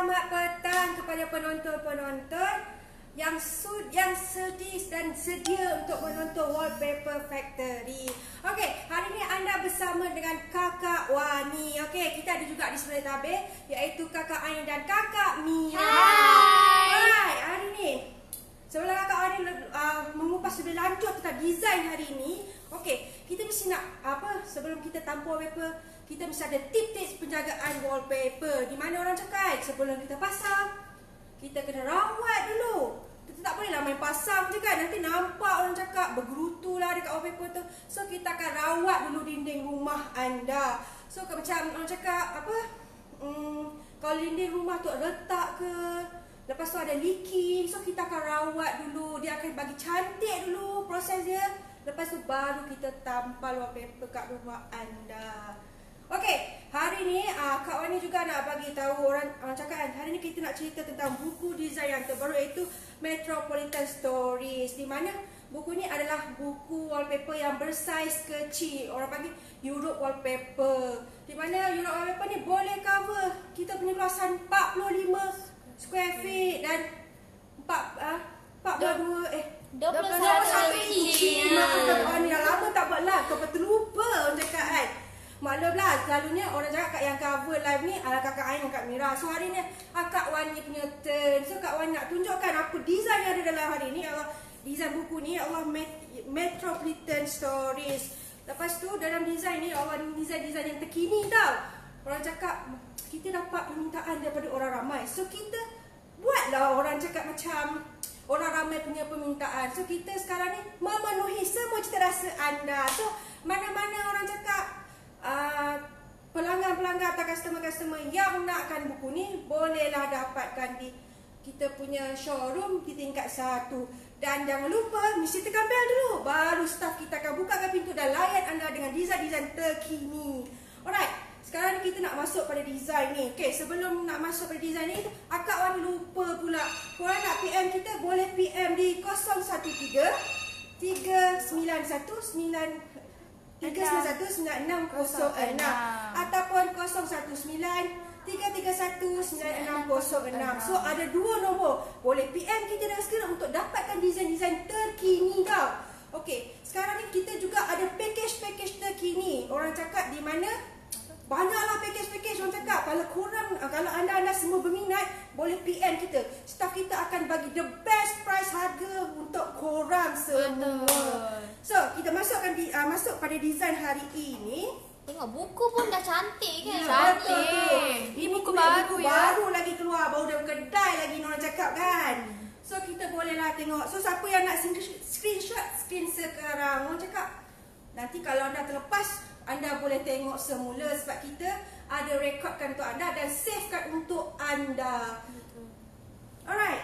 Selamat petang kepada penonton-penonton yang sedih dan sedia untuk menonton Wallpaper Factory. Okey, hari ini anda bersama dengan Kakak Wani. Okey, kita ada juga di sebelah tabir, iaitu Kakak Ain dan Kakak Mia. Hai. Alright, hari ini sebelum Kakak Wani mengupas lebih lanjut tentang design hari ini, okey, kita mesti nak sebelum kita tampur wallpaper, kita mesti ada tips-tips penjagaan wallpaper. Di mana orang cakap sebelum kita pasang, kita kena rawat dulu. Kita tak bolehlah main pasang je kan. Nanti nampak orang cakap bergerutu lah dekat wallpaper tu. So kita akan rawat dulu dinding rumah anda. So macam orang cakap kalau dinding rumah tu retak ke, lepas tu ada leaking, so kita akan rawat dulu. Dia akan bagi cantik dulu proses dia. Lepas tu baru kita tampal wallpaper kat rumah anda. Okey, hari ni Kak Wani juga nak bagi tahu orang cakap kan, hari ni kita nak cerita tentang buku desain yang terbaru, iaitu METROPOLITAN Stories. Di mana buku ni adalah buku wallpaper yang bersaiz kecil. Orang panggil Europe wallpaper. Di mana Europe wallpaper ni boleh cover kita punya luasan 45 square feet dan 21 inci. Maaf Kak Wani, dah lama tak buat live, kau terlupa orang cakap kan. Maklumlah, selalunya orang cakap yang cover live ni adalah Kakak Ain dan Kak Mira. So hari ni Kak Wani punya turn. So Kak Wani nak tunjukkan apa design yang ada dalam hari ni. Design buku ni adalah METROPOLITAN Stories. Lepas tu dalam design ni design-design yang terkini tau. Orang cakap kita dapat permintaan daripada orang ramai. So kita buatlah orang cakap macam orang ramai punya permintaan. So kita sekarang ni memenuhi semua cita rasa anda. So mana-mana orang cakap pelanggan-pelanggan atau customer-customer yang nakkan buku ni, bolehlah dapatkan di kita punya showroom di tingkat 1. Dan jangan lupa mesti tekan bel dulu, baru staff kita akan bukakan pintu dan layan anda dengan desain-desain terkini. Alright, sekarang ni kita nak masuk pada desain ni. Okay, sebelum nak masuk pada desain ni, Akak Wani lupa pula. Korang nak PM kita, boleh PM di 013 391 391-9606 ataupun 019-331-9606. So ada dua nombor. Boleh PM kita dengan segera untuk dapatkan desain-desain terkini tau. Okey, sekarang ni kita juga ada package-package terkini. Orang cakap di mana banyaklah package-package orang cakap. Kalau anda semua berminat, boleh PM kita. Staff kita akan bagi the best price harga untuk korang semua. So, kita masuk pada design hari ini. Tengok buku pun dah cantik kan? Cantik. Ini buku baru ya. Baru lagi keluar, baru dari kedai lagi orang cakap kan. So, kita bolehlah tengok. So, siapa yang nak screenshot screen sekarang, orang cakap nanti kalau anda terlepas, anda boleh tengok semula sebab kita ada rekodkan untuk anda dan savekan untuk anda. Alright.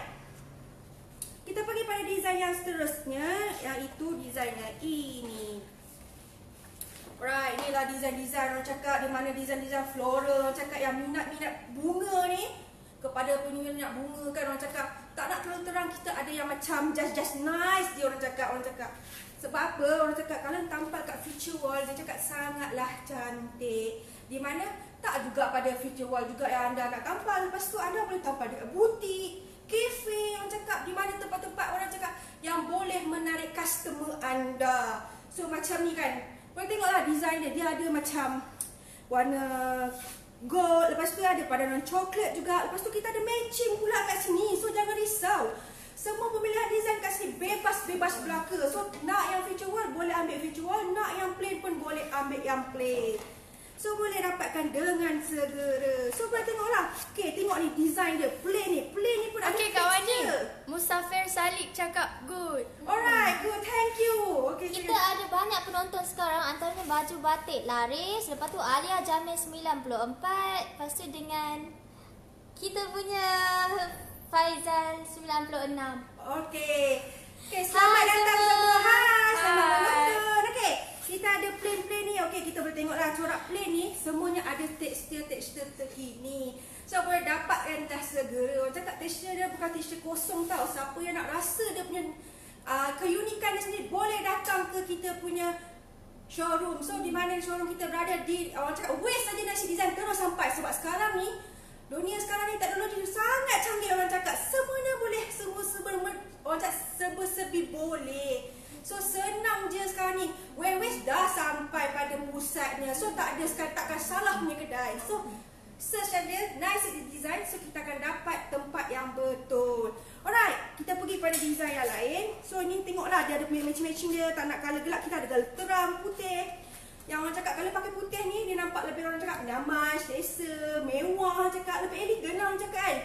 Kita pergi pada desain yang seterusnya, iaitu desainnya ini. Alright, inilah desain-desain orang cakap, di mana desain-desain floral. Orang cakap yang minat-minat bunga ni, kepada peminat bunga kan, orang cakap tak nak terang-terang, kita ada yang macam just nice dia orang cakap. Sebab apa? Orang cakap kalau tampal kat feature wall, dia cakap sangatlah cantik. Di mana tak juga pada feature wall juga yang anda nak tampal. Lepas tu anda boleh tampal dekat butik, kafe, orang cakap, di mana tempat-tempat orang cakap yang boleh menarik customer anda. So macam ni kan, korang tengoklah design dia. Dia ada macam warna gold, lepas tu ada padanan coklat juga. Lepas tu kita ada matching pula kat sini. So jangan risau, semua pemilihan design kat sini bebas belaka. So nak yang feature wall, boleh ambil feature wall. Nak yang plain pun boleh ambil yang plain. So boleh dapatkan dengan segera. So boleh tengoklah. Okay, tengok ni design dia. Plain ni pun ada Kak Wani, Musafir Salik cakap good. Alright, good, thank you. Okay, kita ada banyak penonton sekarang, antaranya baju batik laris. Lepas tu Alia Jamil 94. Lepas tu dengan kita punya Faizal 96. Okay, selamat datang semua. Hai, selamat menonton. Okay, kita ada plain ni. Okay, kita boleh tengoklah corak plain ni. Semuanya ada tekstur terkini. So boleh dapatkan dah segera. Orang cakap tekstur dia bukan tekstur kosong tau. Siapa yang nak rasa dia punya keunikan dia sendiri, boleh datang ke kita punya showroom. So di mana showroom kita berada, di orang cakap waste saja nasi design terus sampai. Sebab sekarang ni, dunia sekarang ni teknologi sekarang takkan salah punya kedai. So search ada nice design, so kita akan dapat tempat yang betul. Alright, kita pergi pada design yang lain. So ni tengoklah, dia ada punya matching dia. Tak nak colour gelap, kita ada colour terang, putih. Yang orang cakap kalau pakai putih ni, dia nampak lebih, orang cakap nyaman, selesa, mewah, orang cakap lebih elegan, orang cakap kan.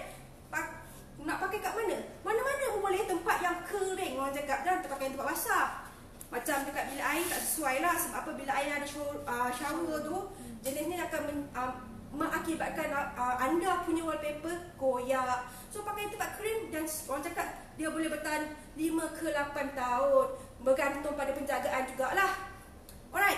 Nak pakai kat mana? Mana-mana pun boleh, tempat yang kering, orang cakap. Jangan terpakai tempat basah. Macam dekat bilik air tak sesuai lah. Sebab apa, bilik air ada shower tu, jenisnya akan mengakibatkan anda punya wallpaper koyak. So pakai tempat kering, dan orang cakap dia boleh bertahan 5 ke 8 tahun. Bergantung pada penjagaan jugalah. Alright,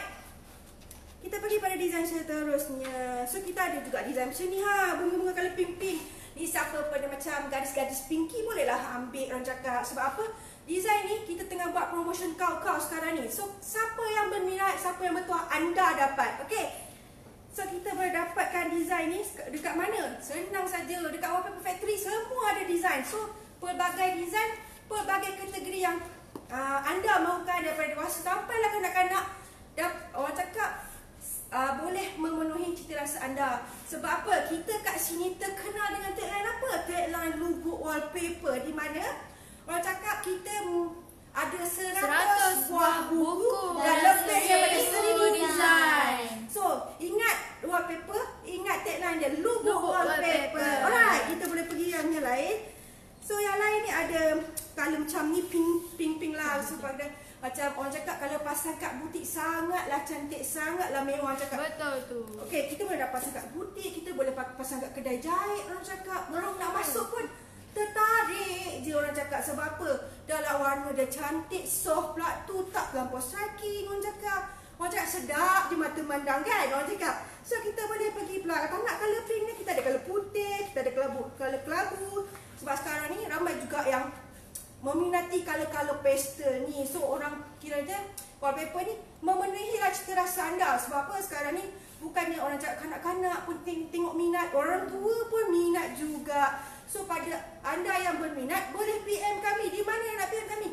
kita pergi pada design seterusnya. So kita ada juga design macam ni ha, bunga-bunga colour pink-pink. Ni siapa pada macam gadis-gadis pinky, bolehlah ambil, orang cakap. Sebab apa? Design ni kita tengah buat promotion kau-kau sekarang ni. So siapa yang berminat, siapa yang bertuah, anda dapat. Okay, so kita boleh dapatkan design ni dekat mana? Senang saja, dekat WallpaperFactory semua ada design. So pelbagai design, pelbagai kategori yang anda mahukan, daripada dewasa sampailah kanak-kanak. Orang cakap boleh memenuhi cita rasa anda. Sebab apa? Kita kat sini terkenal dengan tagline apa? Tagline logo wallpaper, di mana orang cakap kita ada 100 buah buku dan lebih daripada 1000 design. So, ingat wallpaper, ingat tagline dia, logo wallpaper. Alright, kita boleh pergi yang lain. So, yang lain ni ada colour macam ni, pink lah. So, pada macam orang cakap kalau pasang kat butik sangatlah cantik, sangatlah mewah, orang cakap. Betul tu. Okey, kita boleh pasang kat butik, kita boleh pasang kat kedai jahit, orang cakap. Orang nak masuk pun tertarik je, orang cakap. Sebab apa? Dalam warna dia cantik, soft pula tu, tak terlampau striking, orang cakap. Orang cakap sedap je mata mandang kan, orang cakap. So kita boleh pergi pula. Kalau nak colour pink ni, kita ada colour putih, kita ada colour kelabu. Sebab sekarang ni ramai juga yang meminati colour-colour pastel ni. So orang kiranya wallpaper ni memenuhilah cita rasa anda. Sebab apa, sekarang ni bukannya orang cakap kanak-kanak pun tengok minat, orang tua pun minat juga. So pada anda yang berminat, boleh PM kami. Di mana yang nak PM kami?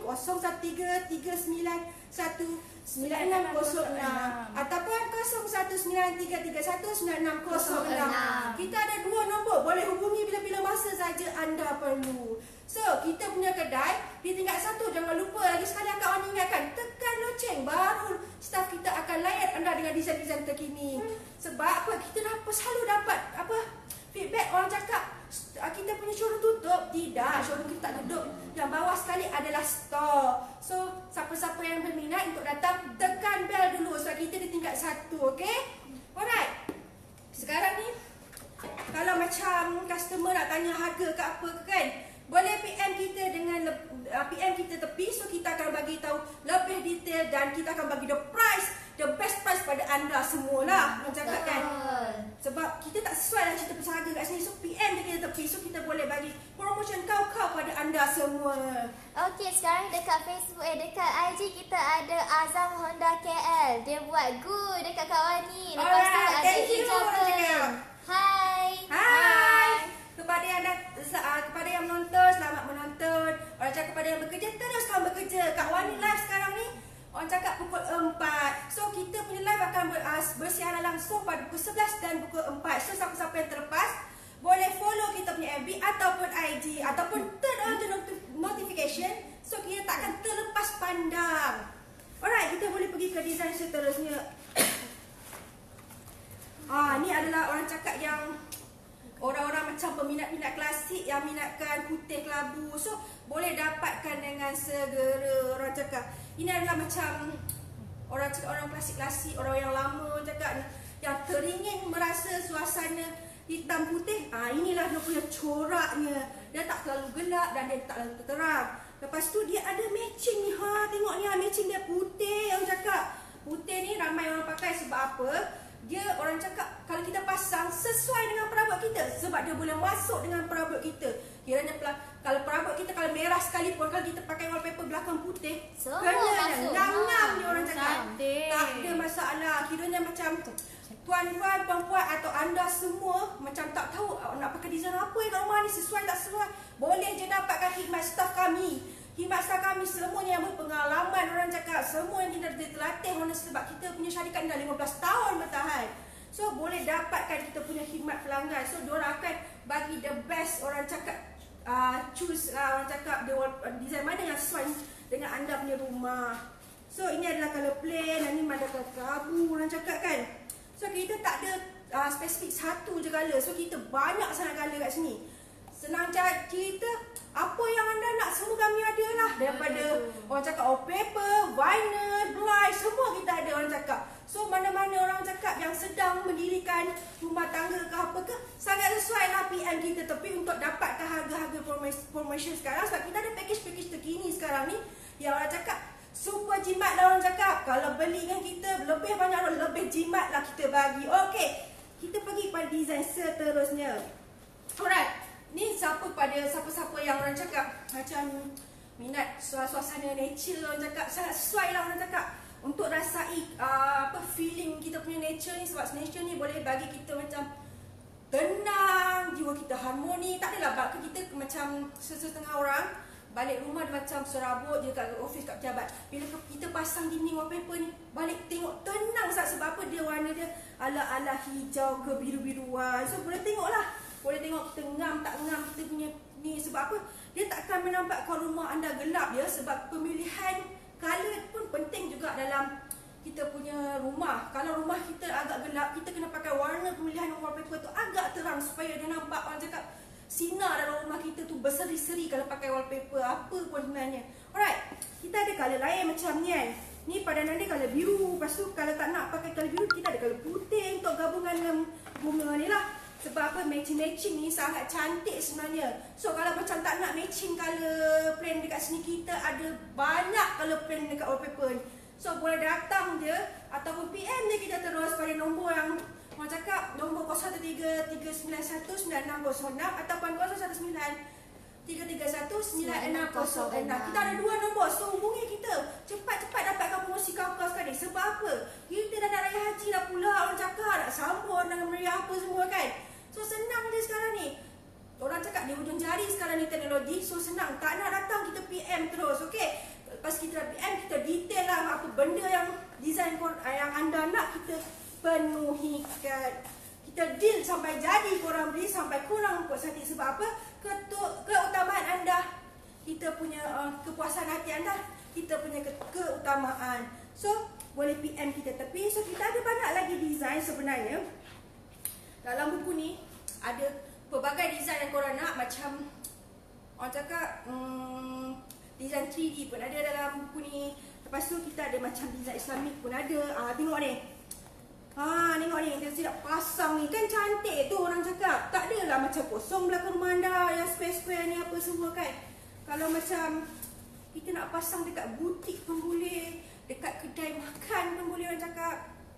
0133919606 ataupun 0193319606. Kita ada 2 nombor, boleh hubungi bila-bila masa saja anda perlu. So, kita punya kedai di tingkat 1. Jangan lupa lagi sekali kawan ingatkan, tekan loceng, baru staf kita akan layan anda dengan desain-desain terkini. Sebab apa? Kita selalu dapat feedback, orang cakap kita punya showroom tutup. Tidak, showroom kita tak tutup. Yang bawah sekali adalah store. So, siapa-siapa yang berminat untuk datang, tekan bell dulu. Sebab kita di tingkat 1, okay? Alright. Sekarang ni, kalau macam customer nak tanya harga ke apa ke kan, boleh PM kita dengan PM kita tepi. So kita akan bagi tahu lebih detail dan kita akan bagi the best price pada anda semualah, cakap kan. Sebab kita tak sesuai lah cerita pasal harga kat sini. So PM kita tepi, so kita boleh bagi promotion kau-kau pada anda semua. Okey, sekarang dekat Facebook, dekat IG kita ada Azam Honda KL. Dia buat good dekat kawan ni. Lepas tu ada Ijaban. Hai. Kepada yang menonton, selamat menonton. Orang cakap kepada yang bekerja, teruskan bekerja. Kak Wani live sekarang ni, orang cakap pukul 4. So kita punya live akan bersiaran langsung pada pukul 11 dan pukul 4. So siapa-siapa yang terlepas, boleh follow kita punya FB ataupun IG, ataupun turn on the notification. So kita tak akan terlepas pandang. Alright, kita boleh pergi ke design seterusnya. Ni adalah orang cakap yang orang-orang macam peminat-minat klasik yang minatkan putih kelabu. So boleh dapatkan dengan segera, orang cakap. Ini adalah macam orang cakap orang klasik-klasik, orang yang lama, orang cakap yang teringin merasa suasana hitam putih. Inilah dia punya coraknya. Dia tak terlalu gelap dan dia tak terlalu terang. Lepas tu dia ada matching ni. Tengok ni, matching dia putih, orang cakap. Putih ni ramai orang pakai sebab apa? Dia orang cakap kalau kita pasang sesuai dengan perabot kita. Sebab dia boleh masuk dengan perabot kita. Kiranya kalau perabot kita kalau merah sekalipun, kalau kita pakai wallpaper belakang putih, kena ngam-ngam ni orang cakap. Tak ada masalah. Kiranya macam tuan-tuan, puan-puan atau anda semua macam tak tahu nak pakai design apa kat rumah ni, sesuai tak sesuai, boleh je dapatkan khidmat staf kami. Khidmat staf kami semuanya yang berpengalaman, orang cakap semua yang kita terlatih, sebab kita punya syarikat dah 15 tahun bertahan. So boleh dapatkan kita punya khidmat pelanggan. So diorang akan bagi the best, orang cakap choose lah, orang cakap design mana yang sesuai dengan anda punya rumah. So ini adalah color plain, dan ni ada color abu, orang cakap kan. So kita tak ada spesifik satu je color. So kita banyak sangat color kat sini. Senang cerita, apa yang anda nak semua kami ada lah. Daripada orang cakap wallpaper, vinyl, blind, semua kita ada, orang cakap. So mana-mana orang cakap yang sedang mendirikan rumah tangga ke apa ke, sangat sesuai lah PM kita. Tapi untuk dapatkan harga-harga promotion sekarang, sebab kita ada package-package terkini sekarang ni, yang orang cakap super jimat lah, orang cakap. Kalau beli dengan kita lebih banyak, lebih jimat lah kita bagi. Okey, kita pergi pada design seterusnya. Alright. Ni siapa-siapa yang orang cakap macam minat suasana nature, orang cakap sangat sesuai lah, orang cakap untuk rasai feeling kita punya nature ni. Sebab nature ni boleh bagi kita macam tenang, jiwa kita harmoni. Tak adalah kita macam setengah orang balik rumah dia macam serabut je kat office, kat pejabat. Bila kita pasang dinding wallpaper ni, balik tengok tenang sebab apa dia warna dia ala-ala hijau ke biru-biruan. So boleh tengok lah, boleh tengok kita ngam tak ngam kita punya ni. Sebab apa? Dia takkan menampakkan rumah anda gelap ya. Sebab pemilihan color pun penting juga dalam kita punya rumah. Kalau rumah kita agak gelap, kita kena pakai warna pemilihan wallpaper tu agak terang supaya dia nampak, orang cakap sinar dalam rumah kita tu berseri-seri kalau pakai wallpaper apa pun sebenarnya. Alright, kita ada color lain macam ni kan. Ni padanan dia color biru. Lepas tu kalau tak nak pakai color biru, kita ada color putih untuk gabungan dengan bunga ni lah. Sebab apa? Matching-matching ni sangat cantik sebenarnya. So kalau macam tak nak matching color plain dekat sini, kita ada banyak color plain dekat wallpaper ni. So boleh datang je ataupun PM je kita terus pada nombor yang orang cakap, nombor 03-391-9606 ataupun 019-331-9606. Kita ada dua nombor. So hubungi kita. Cepat-cepat dapatkan promosi kau sekali. Sebab apa? Kita dah nak raya haji dah pula, orang cakap nak sambut dengan meriah apa semua kan. So senang je sekarang ni. Orang cakap di hujung jari sekarang ni teknologi. So senang. Tak nak datang, kita PM terus. Okay. Lepas kita PM, kita detail lah apa benda yang design yang anda nak, kita penuhikan. Kita deal sampai jadi, korang beli sampai kurang puas hati. Sebab apa? Keutamaan anda, kita punya kepuasan hati anda, kita punya keutamaan. So boleh PM kita tepi. So kita ada banyak lagi design sebenarnya. Dalam buku ni ada pelbagai design yang korang nak. Macam orang cakap design 3D pun ada dalam buku ni. Lepas tu kita ada macam design Islamik pun ada. Tengok ni. Tengok ni, dia tidak pasang ni. Kan cantik tu orang cakap. Tak adalah macam kosong belakang rumah anda, yang square-square ni apa semua kan. Kalau macam kita nak pasang dekat butik pun boleh, dekat kedai makan pun boleh, orang cakap.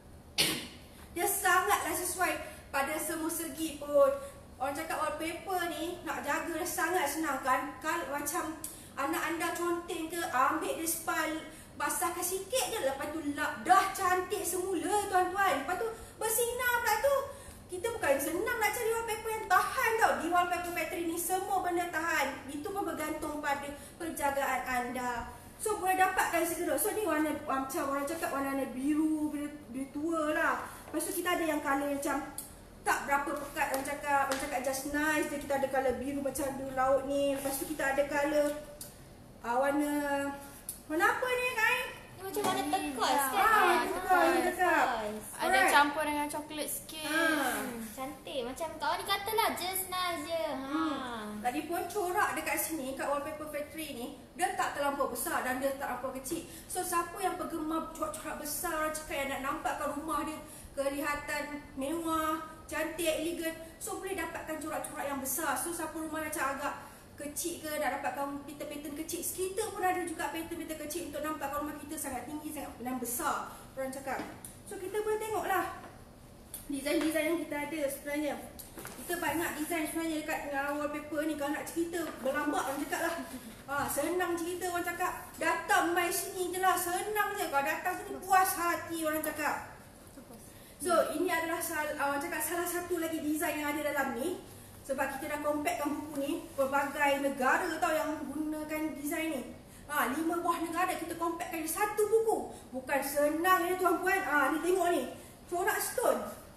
Dia sangatlah sesuai pada semua segi pun. Orang cakap wallpaper ni nak jaga dia sangat senang kan. Kalau macam anak anda conteng ke, ambil dia spal, basahkan sikit je, lepas tu lap, dah cantik semula tuan-tuan. Lepas tu bersinar pula tu. Kita bukan senang nak cari wallpaper yang tahan tau. Di WallpaperFactory ni semua benda tahan. Itu pun bergantung pada penjagaan anda. So boleh dapatkan segera. So ni warna macam orang cakap warna biru, biru tua lah. Lepas tu kita ada yang color macam tak berapa pekat, orang cakap just nice je. Kita ada color biru macam biru laut ni. Lepas tu kita ada color warna apa ni kan? Ni macam warna turquoise kan? Turquoise. Ada campur dengan coklat sikit. Cantik. Macam kawan ni katalah just nice je. Lagipun corak dekat sini kat WallpaperFactory ni, dia tak terlampau besar dan dia tak terlampau kecil. So siapa yang penggemar corak-corak besar, orang cakap yang nak nampakkan rumah dia kelihatan mewah, cantik, elegan, so boleh dapatkan corak-corak yang besar. So siapa rumah macam agak kecil ke, nak dapatkan pattern-pattern kecil, kita pun ada juga pattern-pattern kecil untuk nampakkan rumah kita sangat tinggi, sangat besar, orang cakap. So kita boleh tengoklah design-design yang kita ada sebenarnya. Kita banyak design sebenarnya dekat wallpaper ni. Kalau nak cerita berlambak, orang cakap lah. Senang cerita, orang cakap datang main sini je lah, senang je. Kalau datang sini puas hati, orang cakap. So ini adalah orang cakap salah satu lagi design yang ada dalam ni. Sebab kita dah compactkan buku ni, pelbagai negara tau yang gunakan design ni. 5 buah negara kita compactkan di satu buku. Bukan senang ni tuan-puan. Ni tengok ni, corak stone.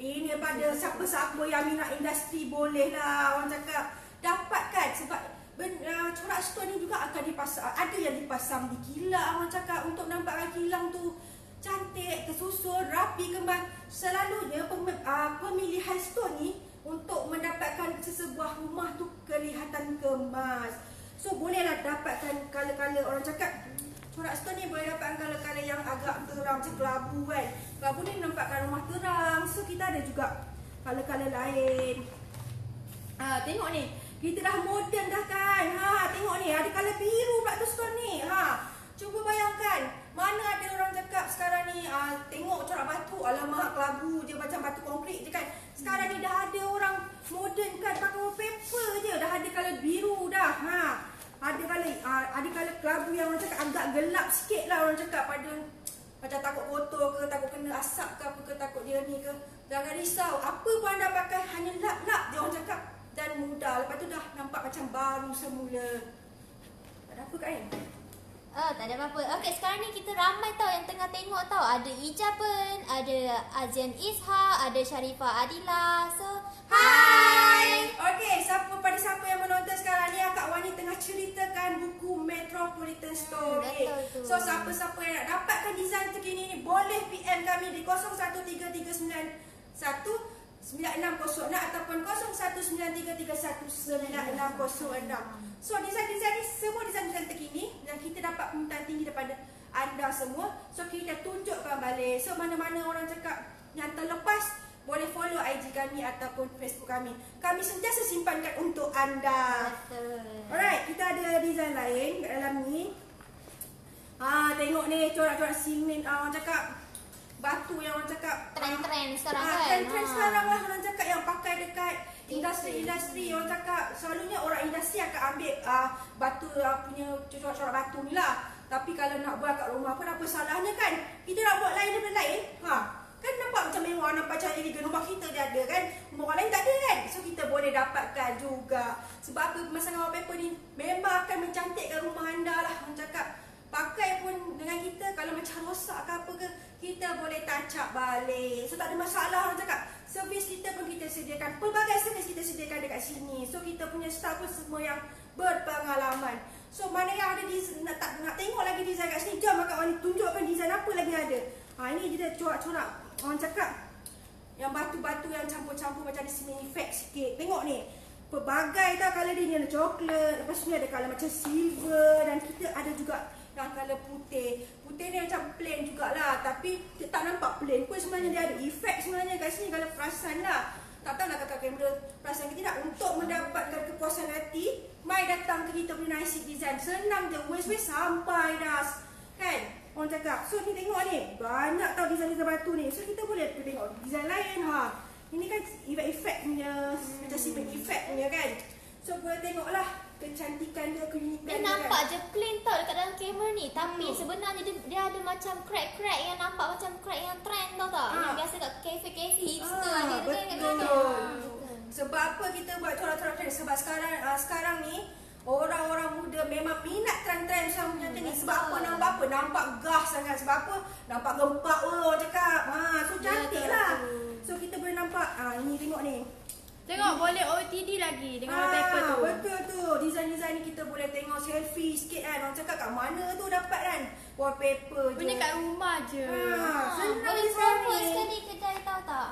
Ini pada siapa-siapa yang minat industri boleh lah orang cakap dapatkan sebab corak stone ni juga akan dipasang, ada yang dipasang di kilang orang cakap untuk nampakkan kilang tu cantik, tersusun, rapi, kembang. Selalunya pemilihan stone ni untuk mendapatkan sesebuah rumah tu kelihatan kemas. So bolehlah dapatkan color-color orang cakap corak stone ni boleh dapatkan color-color yang agak terang macam kelabu kan. Kelabu ni menampakkan rumah terang. So kita ada juga color-color lain. Tengok ni, kita dah moden dah kan. Tengok ni, ada color biru pula tu stone ni. Cuba bayangkan, mana ada orang cakap sekarang ni tengok corak batu, alamak kelabu je macam batu konkrit je kan. Sekarang ni dah ada orang moden kan, pakai wallpaper je, dah ada color biru dah. Ada color kelabu yang orang cakap agak gelap sikit lah orang cakap, pada macam takut kotor ke, takut kena asap ke apa ke, takut dia ni ke. Jangan risau, apa pun anda pakai hanya lap-lap je orang cakap dan mudah. Lepas tu dah nampak macam baru semula. Tak ada apa Kak Ain? Tak ada apa-apa. Okey, sekarang ni kita ramai tau yang tengah tengok tau. Ada Ijaben, ada Azian Isha, ada Sharifah Adila. So, hai! Okey, pada siapa yang menonton sekarang ni, Kak Wani tengah ceritakan buku Metropolitan Stories. So, siapa-siapa yang nak dapatkan design terkini ni, boleh PM kami di 013391 9606 ataupun 0193319606. So design-design ni semua design-design terkini yang kita dapat permintaan tinggi daripada anda semua. So kita tunjukkan balik. So mana-mana orang cakap yang terlepas, boleh follow IG kami ataupun Facebook kami. Kami sentiasa simpankan untuk anda. Alright, kita ada design lain kat dalam ni. Tengok ni corak-corak simen, orang cakap batu yang orang cakap trend sekarang kan. Trend sekarang lah orang cakap yang pakai dekat industri orang cakap. Selalunya orang industri akan ambil batu punya corak-corak batu ni lah. Tapi kalau nak buat kat rumah pun apa salahnya kan? Kita nak buat lain daripada lain. Kan nampak macam mewah, nampak cantik di rumah kita dia ada kan. Rumah orang lain tak ada kan. So kita boleh dapatkan juga. Sebab apa, pemasangan wallpaper ni memang akan mencantikkan rumah anda lah. Orang cakap pakai pun dengan kita, kalau macam rosak ke apa ke, kita boleh touch up balik. So tak ada masalah orang cakap. Servis kita pun kita sediakan, pelbagai servis kita sediakan dekat sini. So kita punya staff pun semua yang berpengalaman. So mana yang ada nak tengok lagi design kat sini, jom Kak Wani tunjukkan design apa lagi ada. Ini dia corak-corak orang cakap yang batu-batu yang campur-campur macam ada cement effect sikit. Tengok ni, pelbagai tau colour dia. Ni ada coklat, lepas ni ada colour macam silver, dan kita ada juga yang colour putih. Putih ni macam plain jugalah, tapi tak nampak plain pun sebenarnya. Dia ada efek sebenarnya kat sini kalau perasan lah. Tak tahu nak kakak kamera perasan ke tidak. Untuk mendapatkan kepuasan hati, mai datang ke kita punya Nice Design. Senang je, wes-wes sampai dah kan orang cakap. So ni tengok ni, banyak tau design-design batu ni. So kita boleh tengok design lain. Ini kan efek punya, macam cement effect punya kan. So boleh tengok lah kecantikan dia, keunikan dia. Dia nampak je plain tau dekat dalam kamera ni. Tapi sebenarnya dia ada macam crack-crack yang nampak macam crack yang trend tau tak? Yang biasa kat kafe-kafe hipster ada tu kan kat belakang. Sebab apa kita buat corak-corak trend? Sebab sekarang ni orang-orang muda memang minat trend-trend macam ni. Sebab apa? Nampak gas sangat. Sebab apa? Nampak gempak orang cakap. So cantik lah. So kita boleh nampak. Ini tengok ni. Tengok boleh OTD lagi dengan wallpaper tu. Betul tu. Design-design ni kita boleh tengok selfie sikit kan. Orang cakap kat mana tu dapat kan? Wallpaper je. Punya kat rumah je. Senang boleh je promote ni. sekali kedai tau tak?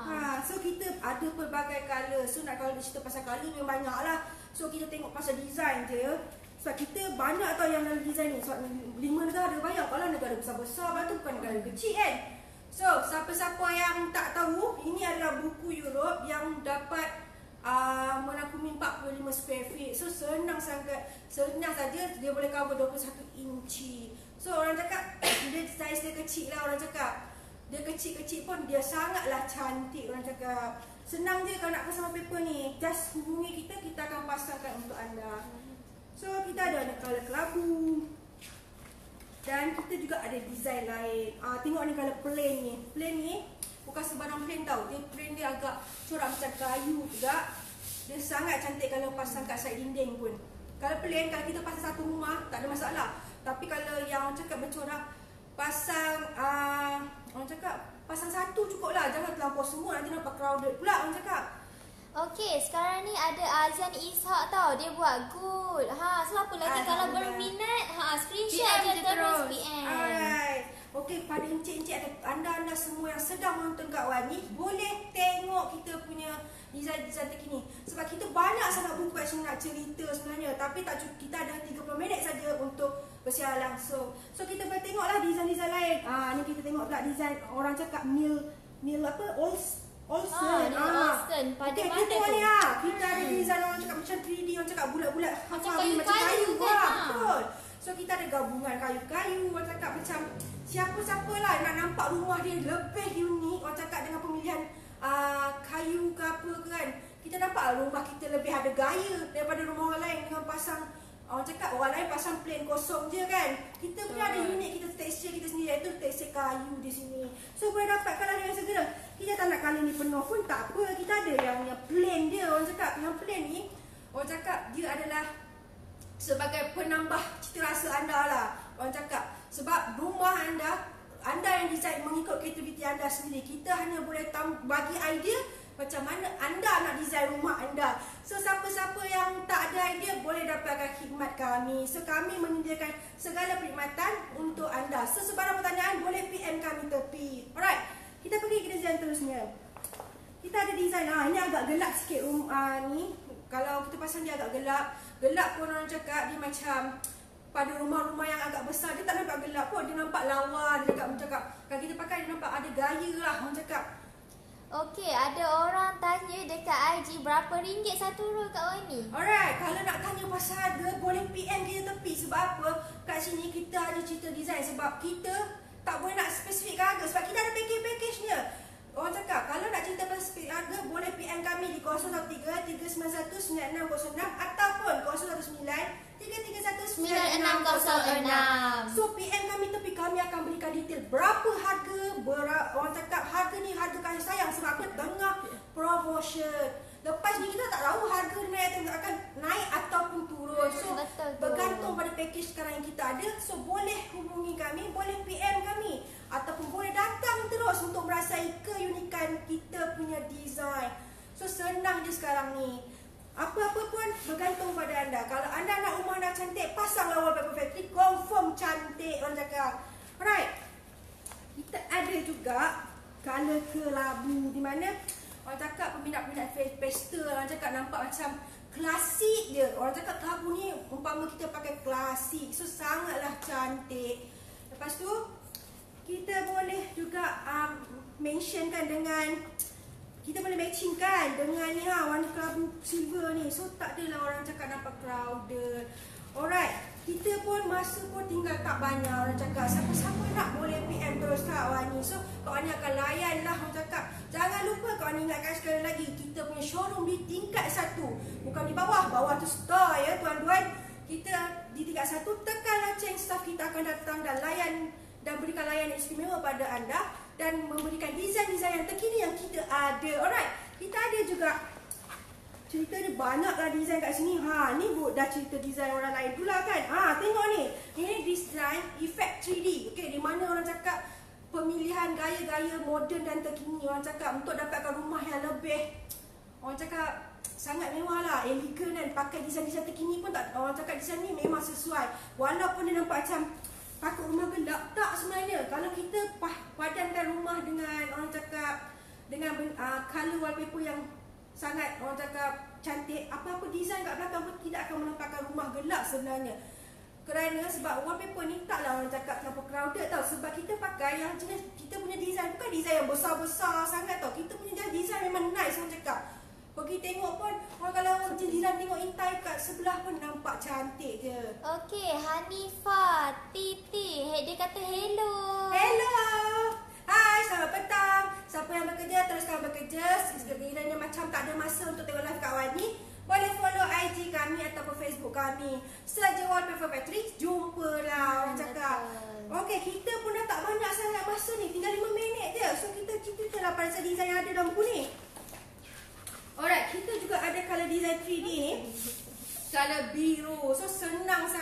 So kita ada pelbagai colour. So nak kalau cerita pasal colour memang banyak lah. So kita tengok pasal design je. Sebab kita banyak tau yang dalam design ni. Sebab 5 negara banyak. Kalau negara besar-besar, lepas tu bukan negara kecil kan. So, siapa-siapa yang tak tahu, ini adalah buku Europe yang dapat menakumi 45 square feet. So, senang saja dia boleh cover 21 inci. So, orang cakap, dia saiz dia kecil lah orang cakap. Dia kecil-kecil pun dia sangatlah cantik orang cakap. Senang je kalau nak pasang wallpaper ni. Just hubungi kita, kita akan pasangkan untuk anda. So, kita ada colour kelabu. Dan kita juga ada design lain. Tengok ni kalau plain ni. Plain ni bukan sebarang plain tau. Plain dia agak corak macam kayu juga. Dia sangat cantik kalau pasang kat side dinding pun. Kalau plain, kalau kita pasang satu rumah, tak ada masalah. Tapi kalau yang orang cakap bercorak, pasang orang cakap pasang satu cukup lah. Jangan terlampau semua, nanti nampak crowded pula orang cakap. Okey, sekarang ni ada Azan Ishak tau. Dia buat good. So apa lagi kalau berminat, screenshot je terus PM. Alright. Okey, pada encik-encik atau anda-anda semua yang sedang menonton kat luar ni, boleh tengok kita punya design-design terkini. Sebab kita banyak sangat buku kat sini nak cerita sebenarnya, tapi tak cukup, kita ada 30 minit saja untuk bersiaran langsung. So kita boleh tengoklah design-design lain. Ni kita tengok pula design orang cakap Neil apa? Olsen. Pada okay, mana kita tu? Kita ada design orang cakap macam 3D, orang cakap bulat-bulat Macam macam kayu kan? betul. So kita ada gabungan kayu-kayu, orang cakap macam siapa-siapa lah nak nampak rumah dia lebih unik, orang cakap dengan pemilihan kayu ke apa ke kan. Kita nampak rumah kita lebih ada gaya daripada rumah orang lain dengan pasang, orang cakap orang lain pasang plain kosong je kan. Kita punya ada unik, kita tekstur kita sendiri, iaitu tekstur kayu di sini. So boleh dapat colour dengan segera. Kita tak nak colour ni penuh pun tak apa, kita ada yang plain dia. Orang cakap yang plain ni, orang cakap dia adalah sebagai penambah cita rasa anda lah. Orang cakap sebab rumah anda yang design mengikut kreativiti anda sendiri. Kita hanya boleh bagi idea macam mana anda nak design rumah anda. So siapa-siapa yang tak ada idea boleh dapatkan khidmat kami. So kami menyediakan segala perkhidmatan untuk anda. So sebarang pertanyaan boleh PM kami tepi. Alright, kita pergi ke design terusnya. Kita ada design, ini agak gelap sikit ni. Kalau kita pasang dia agak gelap. Gelap pun orang cakap dia macam pada rumah-rumah yang agak besar, dia tak nampak gelap pun. Dia nampak lawa, dia cakap kalau kita pakai dia nampak ada gaya lah orang cakap. Okey, ada orang tanya dekat IG berapa ringgit satu roll kat bawah ni? Alright, kalau nak tanya pasal harga boleh PM kita tepi. Sebab apa? Kat sini kita ada cerita design. Sebab kita tak boleh nak spesifik harga. Sebab kita ada package-nya. Orang cakap kalau nak cerita pasal spesifik harga boleh PM kami di 013-391-9606 ataupun 019-331-9606. So PM kami tepi, kami akan berikan detail berapa harga. Orang cakap harga ni harga kasih sayang sebab apa? Tengah promotion. Lepas ni kita tak tahu harga ni akan naik ataupun turun. So bergantung pada package sekarang yang kita ada. So boleh hubungi kami, boleh PM kami, ataupun boleh datang terus untuk merasai keunikan kita punya design. So senang je sekarang ni. Apa-apa pun bergantung pada anda. Kalau anda nak rumah anda cantik, pasanglah WallpaperFactory, confirm cantik orang cakap. Alright, kita ada juga color kelabu, di mana orang cakap peminat-peminat pastel, orang cakap nampak macam klasik je. Orang cakap kelabu ni umpama kita pakai klasik, so sangatlah cantik. Lepas tu kita boleh juga mentionkan dengan, kita boleh matchingkan dengan ni warna kelabu silver ni. So tak adalah orang cakap nampak crowded. Alright, kita pun masa pun tinggal tak banyak orang cakap. Siapa-siapa nak boleh PM terus kat awak ni. So kawan ni akan layan lah orang cakap. Jangan lupa kawan ni ingatkan sekali lagi, kita punya showroom di tingkat 1. Bukan di bawah, bawah tu store ya tuan-tuan. Kita di tingkat 1, tekan lonceng, staff kita akan datang dan layan dan berikan layanan istimewa pada anda dan memberikan design-design yang terkini yang kita ada. Alright, kita ada juga cerita ni, banyaklah design kat sini. Ni dah cerita design orang lain pula kan. Tengok ni. Ini design efek 3D. Okey, di mana orang cakap pemilihan gaya-gaya moden dan terkini orang cakap untuk dapatkan rumah yang lebih, orang cakap sangat mewah lah, elegan dan pakai design-design terkini pun tak, orang cakap design ni memang sesuai. Walaupun dia nampak macam pakai rumah gelap, tak sebenarnya. Kalau kita padankan rumah dengan orang cakap dengan color wallpaper yang sangat orang cakap cantik, apa-apa design kat belakang pun tidak akan menampakkan rumah gelap sebenarnya. Kerana sebab wallpaper ni taklah orang cakap terlalu crowded tau. Sebab kita pakai yang jenis kita punya design, bukan design yang besar-besar sangat tau. Kita punya design memang nice orang cakap. Pergi tengok pun, orang kalau orang jiran tengok intai kat sebelah pun nampak cantik je. Okey, Hanifah, Titi, dia kata hello. Hello. Hai, selamat petang. Siapa yang bekerja, teruskan bekerja. Sekiranya macam tak ada masa untuk tengok live kat awal ni, boleh follow IG kami ataupun Facebook kami. Search WallpaperFactory, jumpalah orang cakap. Okey, kita pun dah tak banyak sangat masa ni, tinggal 5 minit je. So kita ceritalah pasal design yang ada dalam buku ni. Alright, kita juga ada color design 3D ni, color biru. So senang sangat.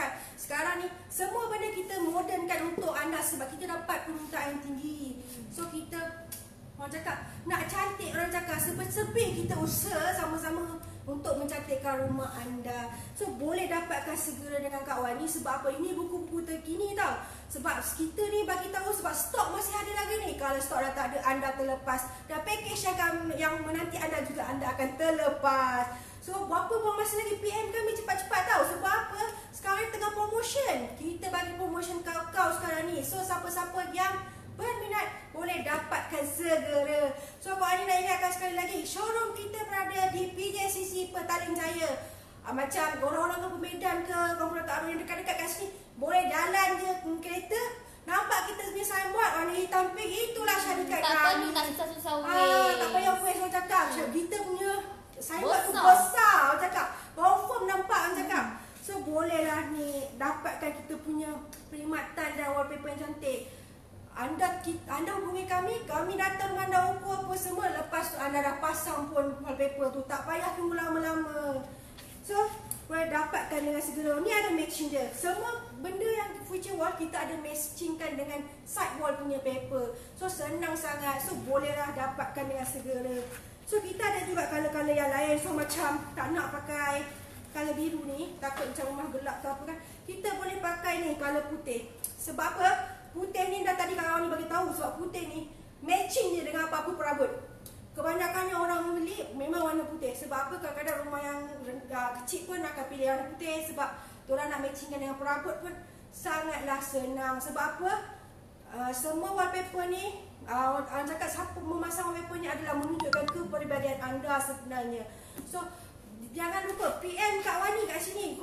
sekarang ni semua benda kita modernkan untuk anda sebab kita dapat permintaan yang tinggi. So kita orang cakap nak cantik, orang cakap sepi-sepi kita usaha sama-sama untuk mencantikkan rumah anda. So boleh dapatkan segera dengan Kak Wani. Sebab apa? Ini buku-buku terkini tau. Sebab kita ni bagi tahu sebab stok masih ada lagi ni. Kalau stok dah tak ada, anda terlepas. Dan package yang menanti anda juga anda akan terlepas. So berapa pun masa lagi PM kami cepat-cepat tahu. Sebab apa? Sekarang tengah promotion. Kita bagi promotion kau sekarang ni. So siapa-siapa yang berminat boleh dapatkan segera. So Kak Ani nak ingatkan sekali lagi, showroom kita berada di PJCC Petaling Jaya. Macam orang-orang ke Medan ke, korang tak ada yang dekat-dekat kat sini, boleh jalan je kereta, nampak kita punya signboard warna hitam pink, itulah syarikat kami. Tak perlu nak susah-susah weh. Tak payah weh, orang cakap. Kita punya signboard tu besar, orang cakap. Confirm nampak, orang cakap. So bolehlah ni dapatkan kita punya perkhidmatan dan wallpaper yang cantik. Anda hubungi kami datang anda ukur apa semua. Lepas tu anda dah pasang pun wallpaper tu, tak payah tunggu lama-lama. So boleh dapatkan dengan segera. Ni ada matching dia. Semua benda yang feature wall kita ada matchingkan dengan side wall punya paper. So senang sangat. So bolehlah dapatkan dengan segera. So kita ada juga color-color yang lain. So macam tak nak pakai color biru ni, takut macam rumah gelap ke apa kan, kita boleh pakai ni color putih. Sebab apa? Putih ni dah tadi kawan ni bagi tahu, sebab putih ni matching je dengan apa-apa perabot. Kebanyakannya orang membeli memang warna putih. Sebab apa? Kadang-kadang rumah yang kecil pun akan pilih warna putih. Sebab diorang nak matchingkan dengan perabot pun sangatlah senang. Sebab apa? Semua wallpaper ni, orang cakap siapa memasang wallpaper ni adalah menunjukkan kepribadian anda sebenarnya. So jangan lupa PM Kak Wani kat sini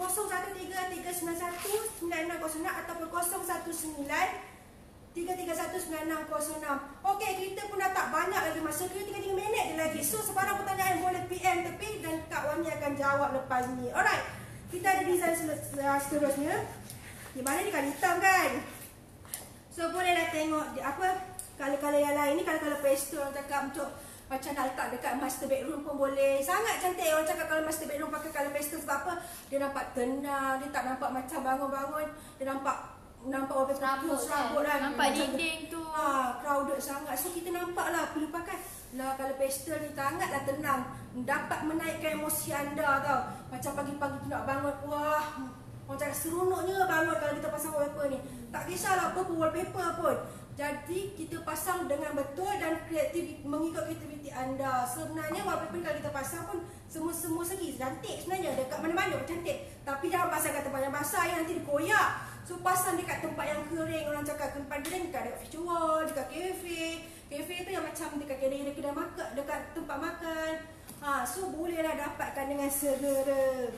0133919606 ataupun 019-331-9606. Okey, kita pun dah tak banyak lagi masa, kira 3 minit je lagi. So sebarang pertanyaan boleh PM tepi dan Kak Wani akan jawab lepas ni. Alright, kita ada design seterusnya. Di mana ni kan hitam kan? So bolehlah tengok apa color-color yang lain ni, color-color pastel orang cakap untuk macam nak letak dekat master bedroom pun boleh. Sangat cantik orang cakap kalau master bedroom pakai color pastel. Sebab apa? Dia nampak tenang, dia tak nampak macam bangun-bangun. Dia nampak wallpaper serabut lah. Nampak dinding tu crowded sangat. So kita nampak lah perlu pakai lah color pastel ni, sangatlah tenang. Dapat menaikkan emosi anda tau. Macam pagi-pagi tu nak bangun, wah, orang cakap seronoknya bangun kalau kita pasang wallpaper ni. Tak kisahlah apa wallpaper pun. Jadi kita pasang dengan betul dan kreatif, mengikut kreativiti anda. Sebenarnya wallpaper kalau kita pasang pun semua segi cantik sebenarnya, dekat mana-mana pun cantik. Tapi jangan pasang kat tempat yang basah yang nanti dia koyak. So pasang dekat tempat yang kering, orang cakap tempat kering dekat feature wall, dekat kafe. Kafe tu yang macam dekat kedai makan, dekat tempat makan. So bolehlah dapatkan dengan segera.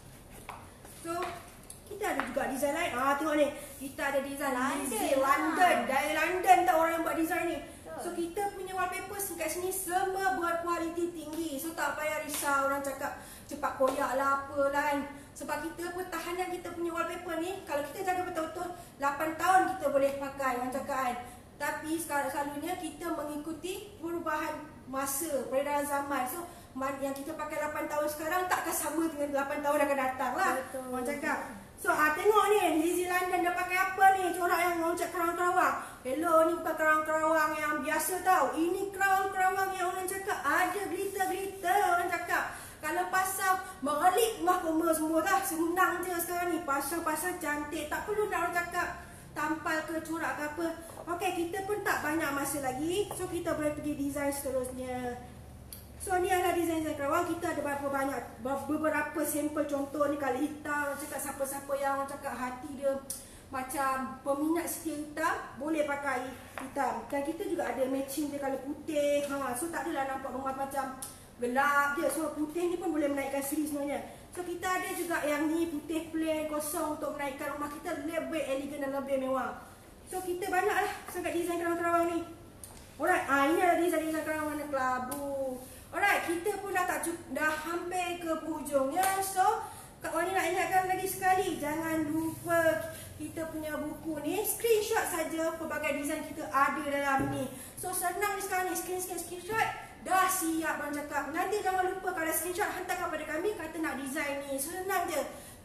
So kita ada juga design lain. Tengok ni. Kita ada design London. Dari London tau orang yang buat design ni. So kita punya wallpaper kat sini semua berkualiti tinggi. So tak payah risau orang cakap cepat koyak lah apalah kan. Sebab kita pertahanan kita punya wallpaper ni, kalau kita jaga betul-betul 8 tahun kita boleh pakai orang cakap kan. Tapi selalunya kita mengikuti perubahan masa, peredaran zaman. So yang kita pakai 8 tahun sekarang takkan sama dengan 8 tahun akan datang lah. Betul. Orang cakap. So tengok ni, Lizzie London dia pakai apa ni? Corak yang orang cakap kerawang-kerawang. Hello, ni bukan kerawang-kerawang yang biasa tau. Ini kerawang-kerawang yang orang cakap ada glitter-glitter orang cakap. Kalau pasang merelip mahkoma semua dah. Senang je sekarang ni. Pasang-pasang cantik. Tak perlu nak orang cakap tampal ke corak ke apa. Okey, kita pun tak banyak masa lagi. So kita boleh pergi design seterusnya. So ni adalah design kerawang. Kita ada beberapa sampel contoh ni. Kalau hitam, orang cakap siapa-siapa yang orang cakap hati dia macam peminat setia hitam, boleh pakai hitam. Dan kita juga ada matching dia kalau putih. So tak adalah nampak rumah macam gelap je. So putih ni pun boleh menaikkan seri sebenarnya. So kita ada juga yang ni putih plain kosong untuk menaikkan rumah kita lebih elegan dan lebih mewah. So kita banyak lah sangat design kerawang-kerawang ni. Alright, ini adalah design kerawang warna kelabu. Alright, kita pun dah hampir ke hujungnya. So Kak Wani nak ingatkan lagi sekali, jangan lupa kita punya buku ni, screenshot saja pelbagai design kita ada dalam ni. So senang ni sekarang ni, screenshot dah siap orang cakap. Nanti jangan lupa kalau screenshot hantar kepada kami kata nak design ni. Senang je.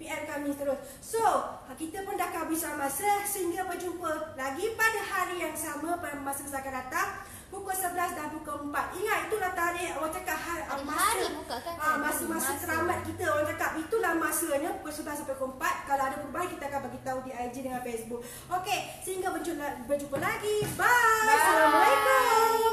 PM kami terus. So, kita pun dah kehabisan masa, sehingga berjumpa lagi pada hari yang sama pada masa akan datang. Pukul 11 dan pukul 4. Ingat, itulah tarikh orang cakap hari buka kan? masa teramat kita. Orang cakap itulah masanya pukul 11 sampai pukul 4. Kalau ada perubahan kita akan bagi tahu di IG dengan Facebook. Okey, sehingga berjumpa lagi. Bye. Assalamualaikum.